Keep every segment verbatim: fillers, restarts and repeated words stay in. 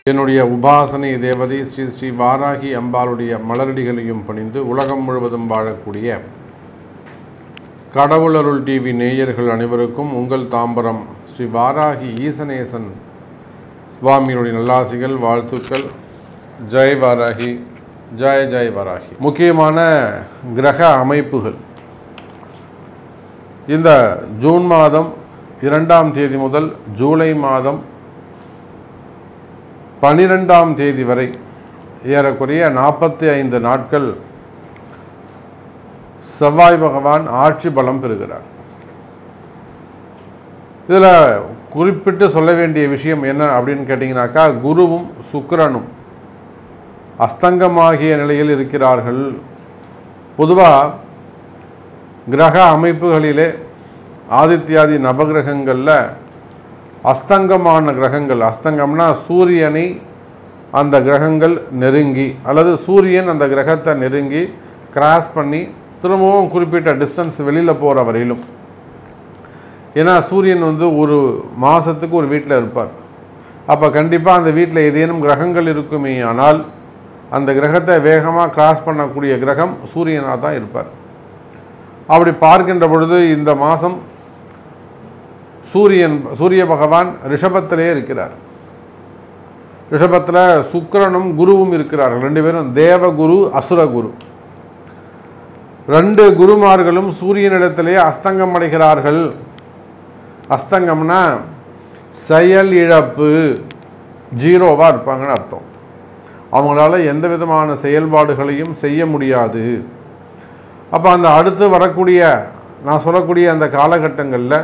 என்னுடைய உபாசனை தேவதை ஸ்ரீ ஸ்ரீ வாராகி அம்பாளுடைய மலரடிகளையும் பணிந்து உலகம் முழுவதும் வாழக்கூடிய கடவுளருள் டிவி நேயர்கள் அனைவருக்கும் உங்கள் தாம்பரம் ஸ்ரீ வாராகி ஈசனேசன் சுவாமியுடைய நல்லாசிகள், வாழ்த்துக்கள். ஜெய் வாராகி, ஜெய் ஜெய் வாராகி. முக்கியமான கிரக அமைப்புகள் இந்த ஜூன் மாதம் இரண்டாம் தேதி முதல் ஜூலை மாதம் பனிரெண்டாம் தேதி வரை ஏறக்குறைய நாற்பத்தி ஐந்து நாட்கள் செவ்வாய் பகவான் ஆட்சி பலம் பெறுகிறார். இதில் குறிப்பிட்டு சொல்ல வேண்டிய விஷயம் என்ன அப்படின்னு கேட்டிங்கனாக்கா, குருவும் சுக்கிரனும் அஸ்தங்கமாகிய நிலையில் இருக்கிறார்கள். பொதுவாக கிரக அமைப்புகளிலே ஆதித்யாதி நவகிரகங்களில் அஸ்தங்கமான கிரகங்கள், அஸ்தங்கம்னா சூரியனை அந்த கிரகங்கள் நெருங்கி அல்லது சூரியன் அந்த கிரகத்தை நெருங்கி கிராஸ் பண்ணி திரும்பவும் குறிப்பிட்ட டிஸ்டன்ஸ் வெளியில் போகிற வரையிலும். ஏன்னா சூரியன் வந்து ஒரு மாதத்துக்கு ஒரு வீட்டில் இருப்பார். அப்போ கண்டிப்பாக அந்த வீட்டில் ஏதேனும் கிரகங்கள் இருக்குமே ஆனால் அந்த கிரகத்தை வேகமாக கிராஸ் பண்ணக்கூடிய கிரகம் சூரியனாக தான் இருப்பார். அப்படி பார்க்கின்ற பொழுது இந்த மாதம் சூரியன் சூரிய பகவான் ரிஷபத்திலே இருக்கிறார். ரிஷபத்தில் சுக்கிரனும் குருவும் இருக்கிறார்கள். ரெண்டு பேரும் தேவகுரு அசுரகுரு. ரெண்டு குருமார்களும் சூரியனிடத்திலே அஸ்தங்கம் அடைகிறார்கள். அஸ்தங்கம்னா செயல் இழப்பு, ஜீரோவாக இருப்பாங்கன்னு அர்த்தம். அவங்களால எந்த விதமான செயல்பாடுகளையும் செய்ய முடியாது. அப்போ அந்த அடுத்து வரக்கூடிய நான் சொல்லக்கூடிய அந்த காலகட்டங்களில்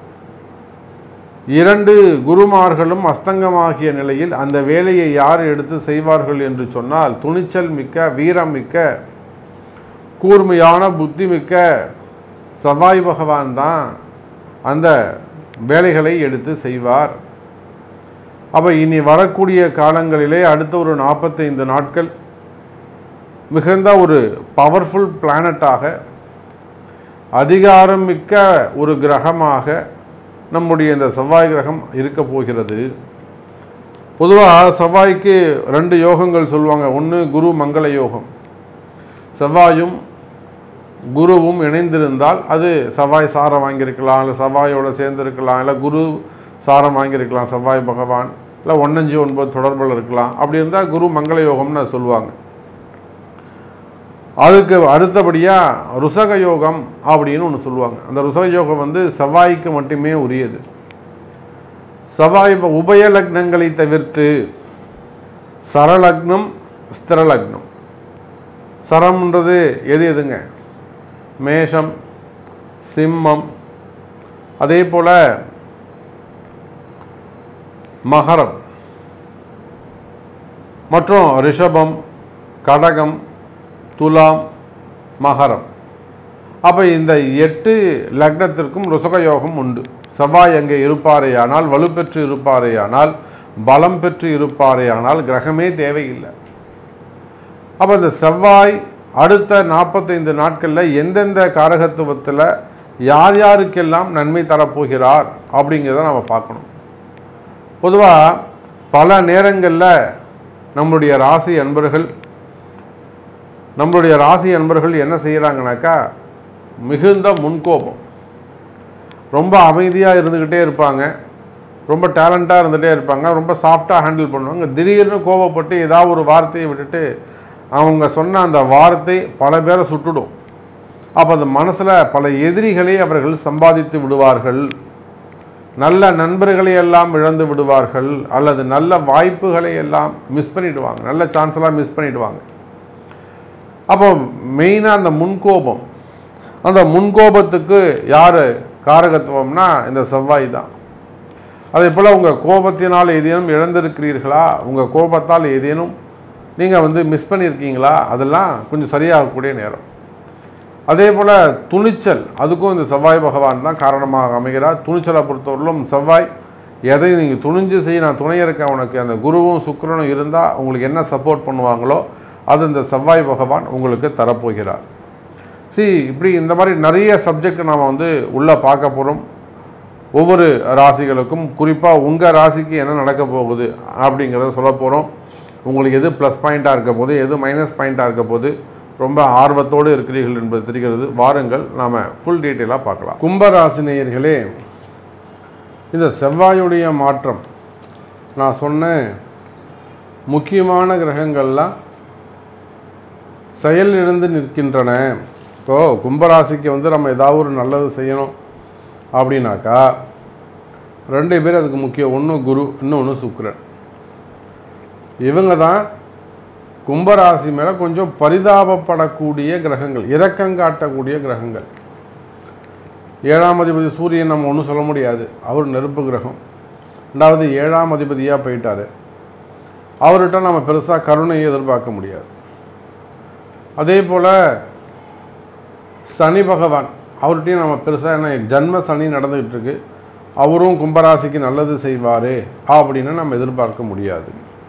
இரண்டு குருமார்களும் அஸ்தங்கமாகிய நிலையில் அந்த வேலையை யார் எடுத்து செய்வார்கள் என்று சொன்னால், துணிச்சல் மிக்க, வீரம் மிக்க, கூர்மையான புத்தி மிக்க செவ்வாய் பகவான் தான் அந்த வேலைகளை எடுத்து செய்வார். அப்போ இனி வரக்கூடிய காலங்களிலே அடுத்த ஒரு நாற்பத்தைந்து நாட்கள் மிகுந்த ஒரு பவர்ஃபுல் பிளானட்டாக, அதிகாரம் மிக்க ஒரு கிரகமாக நம்முடைய இந்த செவ்வாய் கிரகம் இருக்க போகிறது. பொதுவாக செவ்வாய்க்கு ரெண்டு யோகங்கள் சொல்லுவாங்க. ஒன்று குரு மங்கள யோகம். செவ்வாயும் குருவும் இணைந்திருந்தால் அது செவ்வாய் சாரம் வாங்கியிருக்கலாம், இல்லை செவ்வாயோடு சேர்ந்துருக்கலாம், இல்லை குரு சாரம் வாங்கியிருக்கலாம் செவ்வாய் பகவான், இல்லை ஒன்னஞ்சு ஒன்பது தொடர்பில் இருக்கலாம். அப்படி இருந்தால் குரு மங்கள யோகம்னு சொல்லுவாங்க. அதுக்கு அடுத்தபடியாக ருசக யோகம் அப்படின்னு ஒன்று சொல்லுவாங்க. அந்த ருசக யோகம் வந்து செவ்வாய்க்கு மட்டுமே உரியது. செவ்வாய் உபய லக்னங்களை தவிர்த்து சரலக்னம், ஸ்திரலக்னம். சரம்ன்றது எது எதுங்க? மேஷம், சிம்மம், அதே போல் மகரம் மற்றும் ரிஷபம், கடகம், துலாம், மகரம். அப்போ இந்த எட்டு லக்னத்திற்கும் ருசக யோகம் உண்டு. செவ்வாய் அங்கே இருப்பாரேயானால், வலுப்பெற்று இருப்பாரேயானால், பலம் பெற்று இருப்பாரேயானால் கிரகமே தேவையில்லை. அப்போ இந்த செவ்வாய் அடுத்த நாற்பத்தைந்து நாட்களில் எந்தெந்த காரகத்துவத்தில் யார் யாருக்கெல்லாம் நன்மை தரப்போகிறார் அப்படிங்கிறத நம்ம பார்க்கணும். பொதுவாக பல நேரங்களில் நம்முடைய ராசி அன்பர்கள் நம்மளுடைய ராசி அன்பர்கள் என்ன செய்கிறாங்கனாக்கா, மிகுந்த முன்கோபம், ரொம்ப அமைதியாக இருந்துக்கிட்டே இருப்பாங்க, ரொம்ப டேலண்ட்டாக இருந்துகிட்டே இருப்பாங்க, ரொம்ப சாஃப்டாக ஹேண்டில் பண்ணுவாங்க. திடீர்னு கோபப்பட்டு ஏதாவது ஒரு வார்த்தையை விட்டுட்டு அவங்க சொன்ன அந்த வார்த்தை பல பேரை சுட்டுடும். அப்போ அந்த மனசில் பல எதிரிகளை அவர்கள் சம்பாதித்து விடுவார்கள். நல்ல நண்பர்களை எல்லாம் இழந்து விடுவார்கள், அல்லது நல்ல வாய்ப்புகளை எல்லாம் மிஸ் பண்ணிவிடுவாங்க, நல்ல சான்ஸ்லாம் மிஸ் பண்ணிவிடுவாங்க. அப்போ மெயினாக அந்த முன்கோபம், அந்த முன்கோபத்துக்கு யார் காரகத்துவம்னா இந்த செவ்வாய் தான். அதே போல் உங்கள் கோபத்தினால் ஏதேனும் இழந்திருக்கிறீர்களா, உங்கள் கோபத்தால் ஏதேனும் நீங்கள் வந்து மிஸ் பண்ணியிருக்கீங்களா, அதெல்லாம் கொஞ்சம் சரியாகக்கூடிய நேரம். அதே போல் துணிச்சல், அதுக்கும் இந்த செவ்வாய் பகவான் தான் காரணமாக அமைகிறார். துணிச்சலை பொறுத்தவரையிலும் செவ்வாய் எதையும் நீங்கள் துணிஞ்சு செய்ய, நான் துணை இருக்க உனக்கு, அந்த குருவும் சுக்கிரனும் இருந்தால் உங்களுக்கு என்ன சப்போர்ட் பண்ணுவாங்களோ அது இந்த செவ்வாய் பகவான் உங்களுக்கு தரப்போகிறார். சி இப்படி இந்த மாதிரி நிறைய சப்ஜெக்ட் நாம் வந்து உள்ளே பார்க்க போகிறோம். ஒவ்வொரு ராசிகளுக்கும் குறிப்பாக உங்கள் ராசிக்கு என்ன நடக்க போகுது அப்படிங்கிறத சொல்ல போகிறோம். உங்களுக்கு எது ப்ளஸ் பாயிண்ட்டாக இருக்க போது, எது மைனஸ் பாயிண்ட்டாக இருக்க போது ரொம்ப ஆர்வத்தோடு இருக்கிறீர்கள் என்பது தெரிகிறது. வாருங்கள் நாம் ஃபுல் டீட்டெயிலாக பார்க்கலாம். கும்பராசி நேயர்களே, இந்த செவ்வாயுடைய மாற்றம் நான் சொன்ன முக்கியமான கிரகங்கள்லாம் செயலிழந்து நிற்கின்றன. இப்போது கும்பராசிக்கு வந்து நம்ம ஏதாவது ஒரு நல்லது செய்யணும் அப்படின்னாக்கா ரெண்டு பேர் அதுக்கு முக்கியம். ஒன்று குரு, இன்னொன்று சுக்கிரன். இவங்க தான் கும்பராசி மேலே கொஞ்சம் பரிதாபப்படக்கூடிய கிரகங்கள், இரக்கம் காட்டக்கூடிய கிரகங்கள். ஏழாம் அதிபதி சூரியன் நம்ம ஒன்றும் சொல்ல முடியாது, அவர் நெருப்பு கிரகம். ரெண்டாவது ஏழாம் அதிபதியாக போயிட்டார், அவர்கிட்ட நம்ம பெருசாக கருணையை எதிர்பார்க்க முடியாது. அதே போல் சனி பகவான், அவர்கிட்டையும் நம்ம பெருசாக என்ன ஜன்ம சனி நடந்துக்கிட்டு இருக்கு, அவரும் கும்பராசிக்கு நல்லது செய்வார் அப்படின்னு நம்ம எதிர்பார்க்க முடியாது.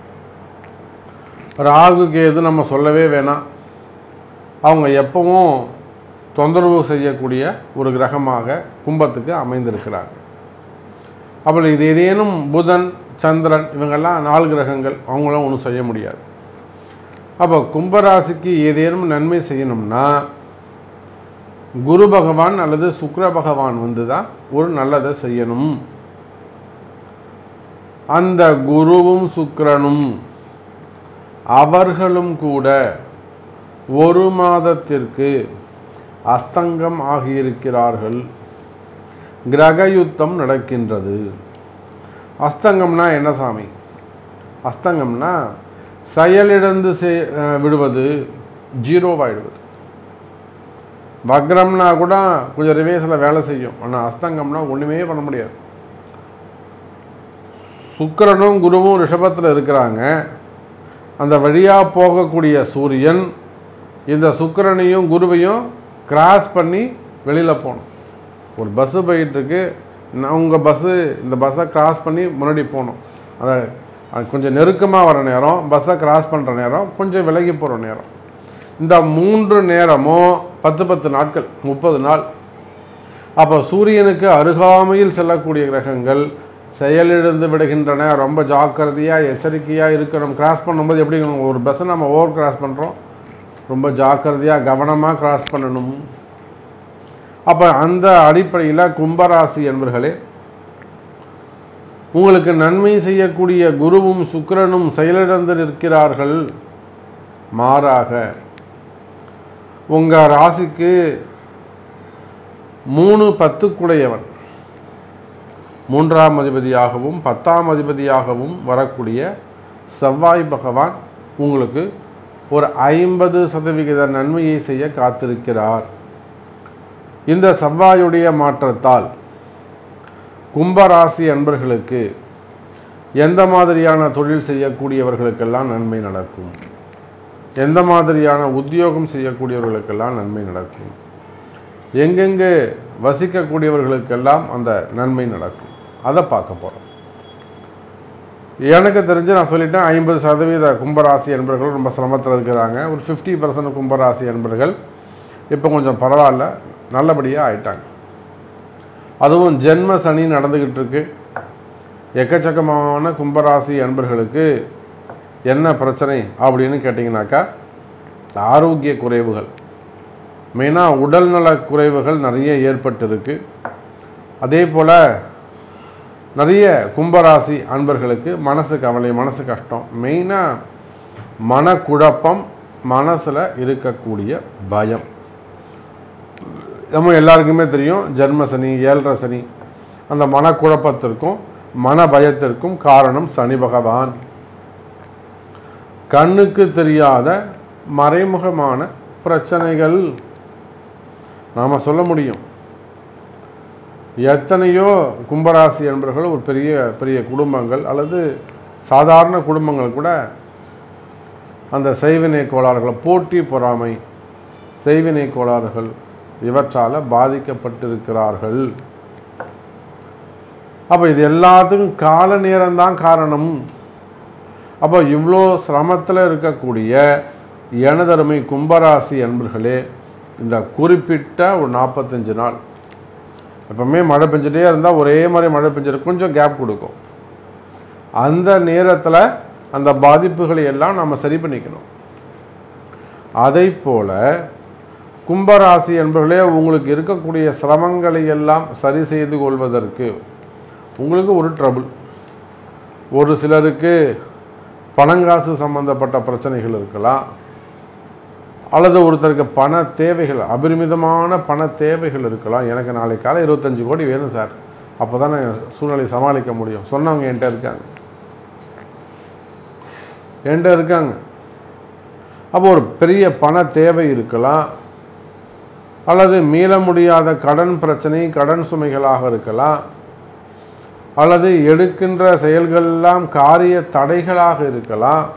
ராகு கேது நம்ம சொல்லவே வேணாம், அவங்க எப்பவும் தொந்தரவு செய்யக்கூடிய ஒரு கிரகமாக கும்பத்துக்கு அமைந்திருக்கிறாங்க. அப்போ இது ஏதேனும் புதன் சந்திரன் இவங்கெல்லாம் நாலு கிரகங்கள், அவங்களாம் ஒன்றும் செய்ய முடியாது. அப்போ கும்பராசிக்கு ஏதேனும் நன்மை செய்யணும்னா குரு பகவான் அல்லது சுக்கிர பகவான் வந்து தான் ஒரு நல்லதை செய்யணும். அந்த குருவும் சுக்கிரனும் அவர்களும் கூட ஒரு மாதத்திற்கு அஸ்தங்கம் ஆகியிருக்கிறார்கள். கிரக யுத்தம் நடக்கின்றது. அஸ்தங்கம்னா என்ன சாமி? அஸ்தங்கம்னா செயலிழந்து விடுவது, ஜீரோவாயிடுவது. வக்ரம்னா கூட கொஞ்சம் ரிவேஸில் வேலை செய்யும், ஆனால் அஸ்தங்கம்னா ஒன்றுமே பண்ண முடியாது. சுக்கிரனும் குருவும் ரிஷபத்தில் இருக்கிறாங்க. அந்த வழியாக போகக்கூடிய சூரியன் இந்த சுக்கிரனையும் குருவையும் கிராஸ் பண்ணி வெளியில் போகணும். ஒரு பஸ்ஸு போயிட்டுருக்கு, உங்கள் பஸ்ஸு இந்த பஸ்ஸை கிராஸ் பண்ணி முன்னாடி போகணும். அதை அது கொஞ்சம் நெருக்கமாக வர நேரம், பஸ்ஸை கிராஸ் பண்ணுற நேரம், கொஞ்சம் விலகி போகிற நேரம், இந்த மூன்று நேரமும் பத்து பத்து நாட்கள், முப்பது நாள். அப்போ சூரியனுக்கு அருகாமையில் செல்லக்கூடிய கிரகங்கள் செயலிழந்து விடுகின்றன. ரொம்ப ஜாக்கிரதையாக எச்சரிக்கையாக இருக்கணும். கிராஸ் பண்ணும்போது எப்படி ஒரு பஸ்ஸை நம்ம ஓவர் கிராஸ் பண்ணுறோம், ரொம்ப ஜாக்கிரதையாக கவனமாக கிராஸ் பண்ணணும். அப்போ அந்த அடிப்படையில் கும்பராசி என்பர்களே, உங்களுக்கு நன்மை செய்யக்கூடிய குருவும் சுக்கிரனும் செயலிழந்து நிற்கிறார்கள். மாறாக உங்கள் ராசிக்கு மூணு பத்துக்குடையவன், மூன்றாம் அதிபதியாகவும் பத்தாம் அதிபதியாகவும் வரக்கூடிய செவ்வாய் பகவான் உங்களுக்கு ஒரு ஐம்பது சதவிகித நன்மையை செய்ய காத்திருக்கிறார். இந்த செவ்வாயுடைய மாற்றத்தால் கும்பராசி அன்பர்களுக்கு எந்த மாதிரியான தொழில் செய்யக்கூடியவர்களுக்கெல்லாம் நன்மை நடக்கும், எந்த மாதிரியான உத்தியோகம் செய்யக்கூடியவர்களுக்கெல்லாம் நன்மை நடக்கும், எங்கெங்கே வசிக்கக்கூடியவர்களுக்கெல்லாம் அந்த நன்மை நடக்கும், அதை பார்க்க போகிறோம். எனக்கு தெரிஞ்சு நான் சொல்லிட்டேன், ஐம்பது சதவீத கும்பராசி என்பர்கள் ரொம்ப சிரமத்தில் இருக்கிறாங்க. ஒரு ஃபிஃப்டி பர்சன்ட் கும்பராசி என்பர்கள் இப்போ கொஞ்சம் பரவாயில்ல, நல்லபடியாக ஆயிட்டாங்க. அதுவும் ஜென்ம சனி நடந்துக்கிட்டு இருக்கு. எக்கச்சக்கமான கும்பராசி அன்பர்களுக்கு என்ன பிரச்சனை அப்படின்னு கேட்டிங்கனாக்கா, ஆரோக்கிய குறைவுகள், மெயினாக உடல்நல குறைவுகள் நிறைய ஏற்பட்டிருக்கு. அதே போல் நிறைய கும்பராசி அன்பர்களுக்கு மனசு கவலை, மனசு கஷ்டம், மெயினாக மனக்குழப்பம், மனசில் இருக்கக்கூடிய பயம். நம்ம எல்லாருக்குமே தெரியும், ஜென்ம சனி, ஏழரை சனி, அந்த மனக்குழப்பத்திற்கும் மன பயத்திற்கும் காரணம் சனி பகவான். கண்ணுக்கு தெரியாத மறைமுகமான பிரச்சனைகள் நாம் சொல்ல முடியும். எத்தனையோ கும்பராசி என்பவர்கள் ஒரு பெரிய பெரிய குடும்பங்கள் அல்லது சாதாரண குடும்பங்கள் கூட அந்த செய்வினை கோளாறுகள், போட்டி பொறாமை, செய்வினை கோளாறுகள் இவற்றால் பாதிக்கப்பட்டிருக்கிறார்கள். அப்போ இது எல்லாத்துக்கும் கால நேரம்தான் காரணம். அப்போ இவ்வளோ சிரமத்தில் இருக்கக்கூடிய எனதருமை கும்பராசி அன்பர்களே, இந்த குறிப்பிட்ட ஒரு நாற்பத்தஞ்சு நாள் எப்பவுமே மழை பெஞ்சிட்டே இருந்தால் ஒரே மாதிரி மழை பெஞ்சிருக்கு, கொஞ்சம் கேப் கொடுக்கும். அந்த நேரத்தில் அந்த பாதிப்புகளை எல்லாம் நம்ம சரி பண்ணிக்கணும். அதை போல கும்பராசி என்பவர்களே, உங்களுக்கு இருக்கக்கூடிய சிரமங்களை எல்லாம் சரி செய்து கொள்வதற்கு உங்களுக்கு ஒரு ட்ரபிள். ஒரு சிலருக்கு பணங்காசு சம்பந்தப்பட்ட பிரச்சனைகள் இருக்கலாம், அல்லது ஒருத்தருக்கு பண தேவைகள், அபரிமிதமான பண தேவைகள் இருக்கலாம். எனக்கு நாளை காலை இருபத்தஞ்சு கோடி வேணும் சார், அப்போ தான் நான் சூழ்நிலை சமாளிக்க முடியும் சொன்னவங்க என்கிட்ட இருக்காங்க என்கிட்ட இருக்காங்க அப்போ ஒரு பெரிய பண தேவை இருக்கலாம், அல்லது மீள முடியாத கடன் பிரச்சனை, கடன் சுமைகளாக இருக்கலாம், அல்லது எடுக்கின்ற செயல்களெல்லாம் காரிய தடைகளாக இருக்கலாம்.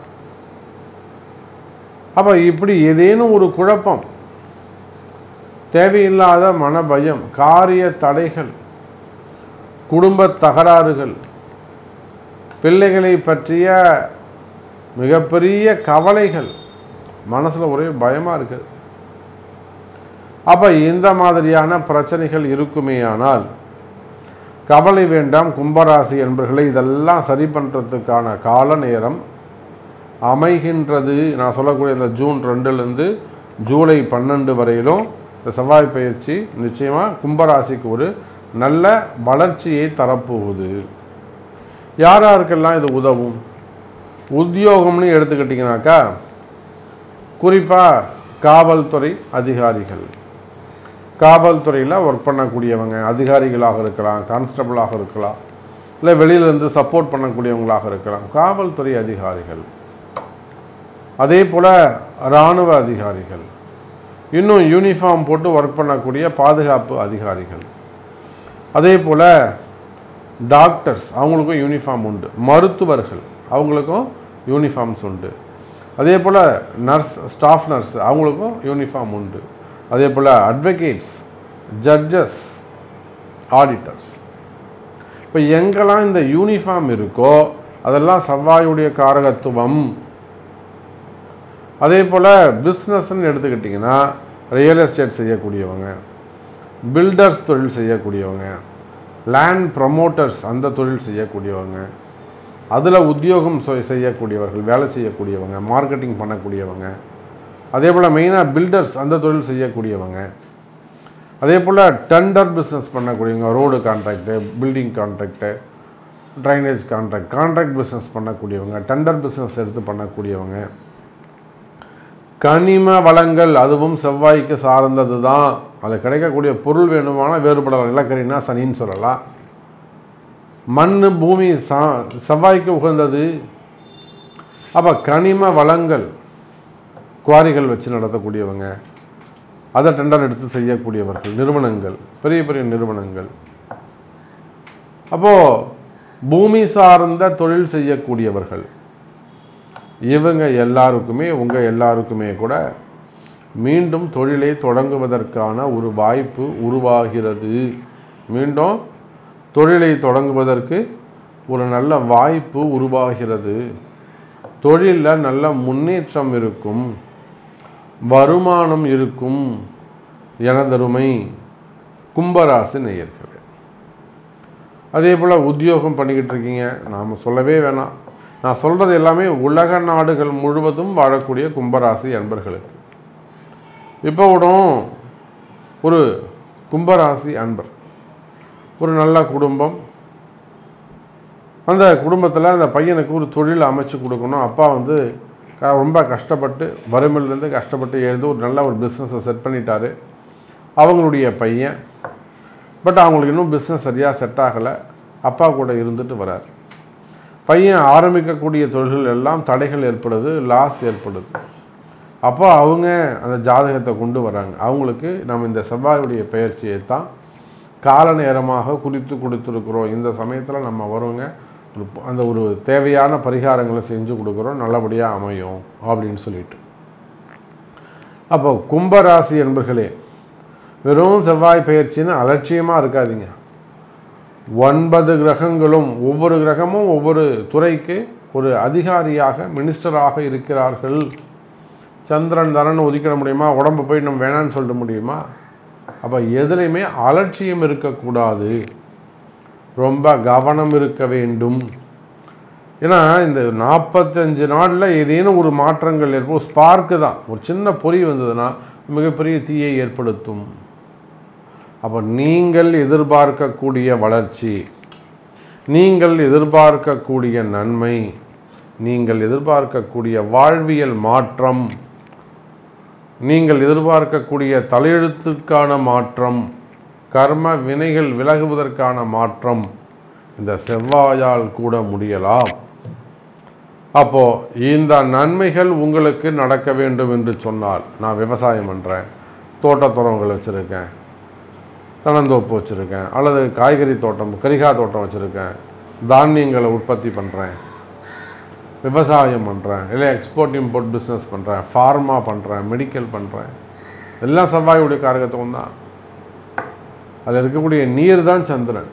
அப்போ இப்படி ஏதேனும் ஒரு குழப்பம், தேவையில்லாத மனபயம், காரிய தடைகள், குடும்ப தகராறுகள், பிள்ளைகளை பற்றிய மிகப்பெரிய கவலைகள், மனசில் ஒரே பயமாக இருக்குது. அப்போ இந்த மாதிரியான பிரச்சனைகள் இருக்குமேயானால் கவலை வேண்டாம் கும்பராசி என்பவர்களை, இதெல்லாம் சரி பண்ணுறதுக்கான கால நேரம் அமைகின்றது. நான் சொல்லக்கூடிய இந்த ஜூன் ரெண்டுலேருந்து ஜூலை பன்னெண்டு வரையிலும் இந்த செவ்வாய் பயிற்சி நிச்சயமாக கும்பராசிக்கு ஒரு நல்ல வளர்ச்சியை தரப்போகுது. யார் யாருக்கெல்லாம் இது உதவும்? உத்தியோகம்னு எடுத்துக்கிட்டிங்கனாக்கா குறிப்பாக காவல்துறை அதிகாரிகள், காவல்துறையில் ஒர்க் பண்ணக்கூடியவங்க, அதிகாரிகளாக இருக்கலாம், கான்ஸ்டபிளாக இருக்கலாம், இல்லை வெளியிலேருந்து சப்போர்ட் பண்ணக்கூடியவங்களாக இருக்கலாம், காவல்துறை அதிகாரிகள், அதே போல் இராணுவ அதிகாரிகள், இன்னும் யூனிஃபார்ம் போட்டு ஒர்க் பண்ணக்கூடிய பாதுகாப்பு அதிகாரிகள், அதே போல் டாக்டர்ஸ் அவங்களுக்கும் யூனிஃபார்ம் உண்டு, மருத்துவர்கள் அவங்களுக்கும் யூனிஃபார்ம்ஸ் உண்டு, அதே போல் நர்ஸ், ஸ்டாஃப் நர்ஸ் அவங்களுக்கும் யூனிஃபார்ம் உண்டு, அதே போல் அட்வொகேட்ஸ், ஜட்ஜஸ், ஆடிட்டர்ஸ். இப்போ எங்கெல்லாம் இந்த யூனிஃபார்ம் இருக்கோ அதெல்லாம் செவ்வாயுடைய காரகத்துவம். அதே போல் பிஸ்னஸ்ன்னு எடுத்துக்கிட்டிங்கன்னா ரியல் எஸ்டேட் செய்யக்கூடியவங்க, பில்டர்ஸ் தொழில் செய்யக்கூடியவங்க, லேண்ட் ப்ரமோட்டர்ஸ் அந்த தொழில் செய்யக்கூடியவங்க, அதில் உத்தியோகம் செய்யக்கூடியவர்கள், வேலை செய்யக்கூடியவங்க, மார்க்கெட்டிங் பண்ணக்கூடியவங்க, அதே போல் மெயினாக பில்டர்ஸ் அந்த தொழில் செய்யக்கூடியவங்க, அதே போல் டெண்டர் பிஸ்னஸ் பண்ணக்கூடியவங்க, road contract, building contract, drainage contract, contract business பண்ணக்கூடியவங்க, டெண்டர் பிஸ்னஸ் எடுத்து பண்ணக்கூடியவங்க, கனிம வளங்கள் அதுவும் செவ்வாய்க்கு சார்ந்தது தான். அதில் கிடைக்கக்கூடிய பொருள் வேணுமானால் வேறுபடலாம், நிலக்கரினா சனின்னு சொல்லலாம். மண் பூமி சா செவ்வாய்க்கு உகந்தது. அப்போ கனிம வளங்கள், குவாரிகள் வச்சு நடத்தக்கூடியவங்க, அதை டெண்டர் எடுத்து செய்யக்கூடியவர்கள், நிறுவனங்கள், பெரிய பெரிய நிறுவனங்கள். அப்போது பூமி சார்ந்த தொழில் செய்யக்கூடியவர்கள், இவங்க எல்லாருக்குமே, உங்கள் எல்லாருக்குமே கூட மீண்டும் தொழிலை தொடங்குவதற்கான ஒரு வாய்ப்பு உருவாகிறது. மீண்டும் தொழிலை தொடங்குவதற்கு ஒரு நல்ல வாய்ப்பு உருவாகிறது. தொழிலில் நல்ல முன்னேற்றம் இருக்கும், வருமானம் இருக்கும். எனதருமை கும்பராசி நேயர்களே, அதே போல் உத்தியோகம் பண்ணிக்கிட்டு இருக்கீங்க, நாம் சொல்லவே வேணாம். நான் சொல்கிறது எல்லாமே உலக நாடுகள் முழுவதும் வாழக்கூடிய கும்பராசி அன்பர்களுக்கு. இப்போ கூட ஒரு கும்பராசி அன்பர், ஒரு நல்ல குடும்பம், அந்த குடும்பத்தில் அந்த பையனுக்கு ஒரு தொழில் அமைச்சு கொடுக்கணும். அப்பா வந்து ரொம்ப கஷ்டப்பட்டு வறுமையிலேருந்து கஷ்டப்பட்டு எழுந்து ஒரு நல்ல ஒரு பிஸ்னஸை செட் பண்ணிட்டாரு அவங்களுடைய பையன். பட் அவங்களுக்கு இன்னும் பிஸ்னஸ் சரியாக செட் ஆகலை. அப்பா கூட இருந்துட்டு வரார். பையன் ஆரம்பிக்கக்கூடிய தொழில்கள் எல்லாம் தடைகள் ஏற்படுது, லாஸ் ஏற்படுது. அப்போ அவங்க அந்த ஜாதகத்தை கொண்டு வராங்க. அவங்களுக்கு நம்ம இந்த செவ்வாயுடைய பயிற்சியை தான் கால நேரமாக குறித்து கொடுத்துருக்குறோம். இந்த சமயத்தில் நம்ம வருவங்க அந்த ஒரு தேவையான பரிகாரங்களை செஞ்சு கொடுக்குறோம், நல்லபடியாக அமையும் அப்படின்னு சொல்லிட்டு. அப்போ கும்பராசி என்பர்களே, வெறும் செவ்வாய் பயிற்சின்னு அலட்சியமாக இருக்காதீங்க. ஒன்பது கிரகங்களும், ஒவ்வொரு கிரகமும் ஒவ்வொரு துறைக்கு ஒரு அதிகாரியாக, மினிஸ்டராக இருக்கிறார்கள். சந்திரன் தரன்னு ஒதுக்கிட முடியுமா? உடம்பு போய் நம்ம வேணான்னு சொல்ல முடியுமா? அப்போ எதுலையுமே அலட்சியம் இருக்கக்கூடாது, ரொம்ப கவனம் இருக்க வேண்டும். ஏன்னா இந்த நாற்பத்தஞ்சு நாளில் ஏதேனும் ஒரு மாற்றங்கள் ஏற்படும். ஸ்பார்க்கு தான், ஒரு சின்ன பொறி வந்ததுன்னா மிகப்பெரிய தீயை ஏற்படுத்தும். அப்போ நீங்கள் எதிர்பார்க்கக்கூடிய வளர்ச்சி, நீங்கள் எதிர்பார்க்கக்கூடிய நன்மை, நீங்கள் எதிர்பார்க்கக்கூடிய வாழ்வியல் மாற்றம், நீங்கள் எதிர்பார்க்கக்கூடிய தலையெழுத்துக்கான மாற்றம், கர்ம வினைகள் விலகுவதற்கான மாற்றம் இந்த செவ்வாயால் கூட முடியலாம். அப்போ இந்த நன்மைகள் உங்களுக்கு நடக்க வேண்டும் என்று சொன்னால், நான் விவசாயம் பண்ணுறேன், தோட்டத்துறவுகள் வச்சுருக்கேன், தென்னந்தோப்பு வச்சுருக்கேன், அல்லது காய்கறி தோட்டம் கரிகா தோட்டம் வச்சுருக்கேன், தானியங்களை உற்பத்தி பண்ணுறேன், விவசாயம் பண்ணுறேன், இல்லை எக்ஸ்போர்ட் இம்போர்ட் பிஸ்னஸ் பண்ணுறேன், ஃபார்மா பண்ணுறேன், மெடிக்கல் பண்ணுறேன், எல்லாம் செவ்வாயுடைய காரகத்துவம் தான். அதில் இருக்கக்கூடிய நீர் தான் சந்திரன்.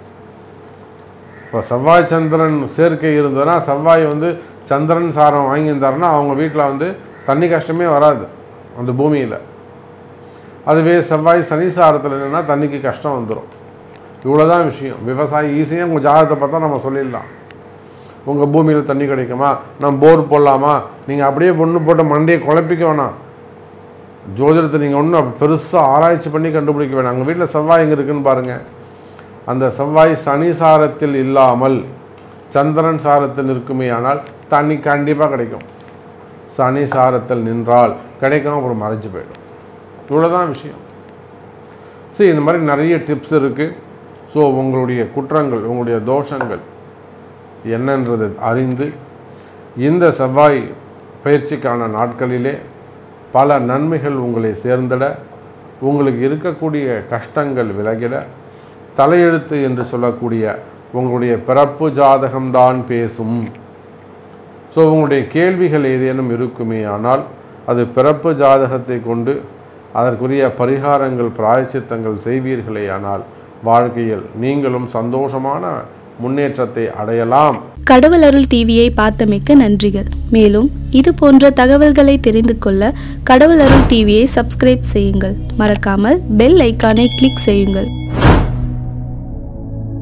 இப்போ செவ்வாய் சந்திரன் சேர்க்கை இருந்ததுன்னா, செவ்வாய் வந்து சந்திரன் சாரம் வாங்கியிருந்தாருன்னா அவங்க வீட்டில் வந்து தண்ணி கஷ்டமே வராது அந்த பூமியில். அதுவே செவ்வாய் சனி சாரத்தில் என்னென்னா தண்ணிக்கு கஷ்டம் வந்துடும். இவ்வளோதான் விஷயம். விவசாயி ஈஸியாக உங்கள் ஜாதகத்தை பார்த்தா நம்ம சொல்லிடலாம். உங்கள் பூமியில் தண்ணி கிடைக்குமா, நம்ம போர் போடலாமா, நீங்கள் அப்படியே பொண்ணு போட்ட மண்டையை குழப்பிக்க வேணாம். ஜோதிடத்தை நீங்கள் ஒன்றும் பெருசாக ஆராய்ச்சி பண்ணி கண்டுபிடிக்க வேணாம். உங்கள் வீட்டில் செவ்வாய் எங்கே இருக்குதுன்னு பாருங்கள். அந்த செவ்வாய் சனி சாரத்தில் இல்லாமல் சந்திரன் சாரத்தில் இருக்குமே ஆனால் தண்ணி கண்டிப்பாக கிடைக்கும். சனி சாரத்தில் நின்றால் கிடைக்கும், அப்புறம் மறைஞ்சு போயிடும். இவ்வளோதான் விஷயம். சரி, இந்த மாதிரி நிறைய டிப்ஸ் இருக்குது. ஸோ உங்களுடைய குற்றங்கள், உங்களுடைய தோஷங்கள் என்னன்றது அறிந்து இந்த செவ்வாய் பயிற்சிக்கான நாட்களிலே பல நன்மைகள் உங்களை சேர்ந்திட, உங்களுக்கு இருக்கக்கூடிய கஷ்டங்கள் விலகிட, தலையெழுத்து என்று சொல்லக்கூடிய உங்களுடைய பிறப்பு ஜாதகம்தான் பேசும். ஸோ உங்களுடைய கேள்விகள் ஏதேனும் இருக்குமே ஆனால் அது பிறப்பு ஜாதகத்தை கொண்டு அதற்குரிய பரிகாரங்கள் பிராயச்சித்தங்கள் செய்வீர்களே ஆனால் வாழ்க்கையில் நீங்களும் சந்தோஷமான முன்னேற்றத்தை அடையலாம். கடவுள் அருள் டிவியை பார்த்தமைக்கு நன்றிகள். மேலும் இது போன்ற தகவல்களை தெரிந்து கொள்ள கடவுள் அருள் டிவியை சப்ஸ்கிரைப் செய்யுங்கள். மறக்காமல் பெல் ஐக்கானை கிளிக் செய்யுங்கள்.